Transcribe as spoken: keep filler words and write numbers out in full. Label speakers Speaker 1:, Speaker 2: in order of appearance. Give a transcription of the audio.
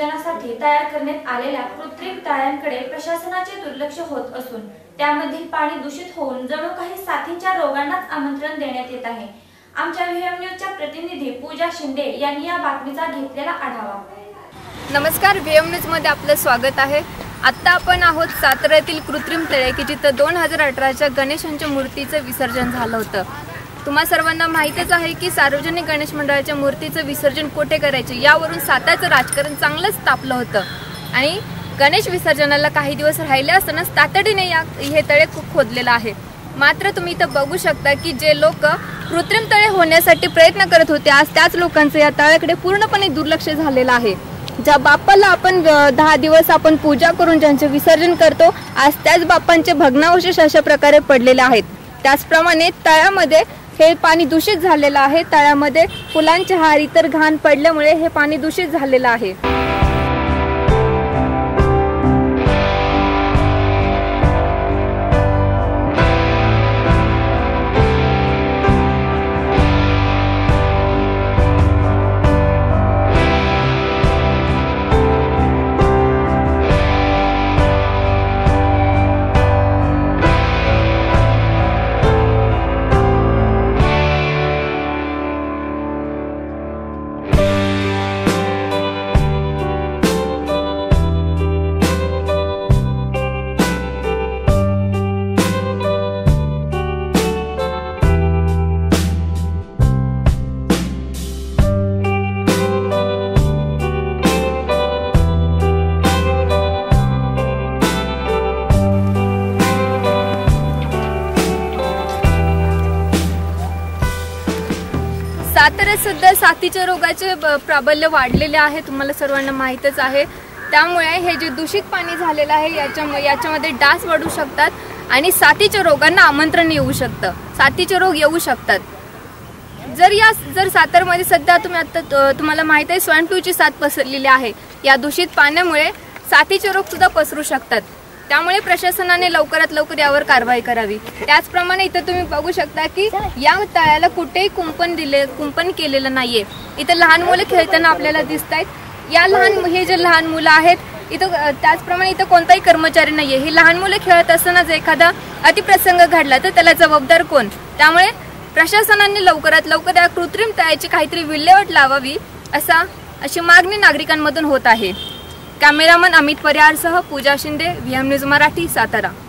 Speaker 1: विसर्जनासाठी तयार करण्यात आलेल्या कृत्रिम तळ्यांकडे प्रशासनाचे दुर्लक्ष होत असून त्यामधील पाणी दूषित होऊन जणू काही साथीच्या रोगांनाच आमंत्रण देण्यात येत आहे। आमच्या व्हीएम न्यूजच्या प्रतिनिधी पूजा शिंदे यांनी या बातमीचा घेतलेला आढावा।
Speaker 2: नमस्कार, व्हीएम न्यूज मध्ये आपलं स्वागत आहे। आता आपण आहोत साताऱ्यातील कृत्रिम तळे की जिथं दोन हजार अठराच्या गणेशांच्या मूर्तीचं विसर्जन झालं होतं। तुम्हा सर्वांना माहितीच आहे की सार्वजनिक गणेश मंडळाच्या मूर्तीचं विसर्जन कोठे करायचे यावरून साताऱ्याचं राजकारण चांगलंच तापलं होतं आणि गणेश विसर्जनाला काही दिवस राहिले असताना तातडीने या हे तळे खूप खोदलेलं आहे। मात्र तुम्ही इथं बघू शकता की जे लोक कृत्रिम तळे होण्यासाठी प्रयत्न करत होते आज त्याच लोकांचं या तळ्याकडे पूर्णपणे दुर्लक्ष झालेलं आहे। ज्या बाप्पाला आपण दहा दिवस आपण पूजा करून ज्यांचे विसर्जन करतो आज त्याच बाप्पांचे भग्नावशेष अशा प्रकारे पडलेले आहेत। त्याचप्रमाणे तळ्यामध्ये हे पाणी दूषित झालेलं आहे। तळ्यामध्ये फुलांचे हार इतर घाण पडल्यामुळे हे पाणी दूषित झालेलं आहे। साताऱ्यात सध्या साथीच्या रोगाचे प्राबल्य वाढलेले आहे, तुम्हाला सर्वांना माहीतच आहे। त्यामुळे हे जे दूषित पाणी झालेलं आहे याच्या याच्यामध्ये डास वाढू शकतात आणि साथीच्या रोगांना आमंत्रण येऊ शकतं, साथीचे रोग येऊ शकतात। जर या जर सातारमध्ये सध्या तुम्ही आता तुम्हाला माहिती आहे स्वाइन फ्लूची साथ पसरलेली आहे। या दूषित पाण्यामुळे साथीचे रोग सुद्धा पसरू शकतात। त्यामुळे प्रशासनाने लवकरात लवकर यावर कारवाई करावी। त्याचप्रमाणे इथं तुम्ही बघू शकता की या तळ्याला कुठेही कुंपण दिले कुंपण केलेलं नाहीये। इथं लहान मुलं खेळताना आपल्याला दिसत आहेत। या लहान हे जे लहान मुलं आहेत इथं त्याचप्रमाणे इथं कोणताही कर्मचारी नाहीये। ही लहान मुलं खेळत असताना जर एखादा अतिप्रसंग घडला तर त्याला जबाबदार कोण? त्यामुळे प्रशासनाने लवकरात लवकर या कृत्रिम तळ्याची काहीतरी विल्हेवाट लावावी असा अशी मागणी नागरिकांमधून होत आहे। कॅमेरामन अमित परिहारसह पूजा शिंदे, व्हीएम न्यूज मराठी, सातारा।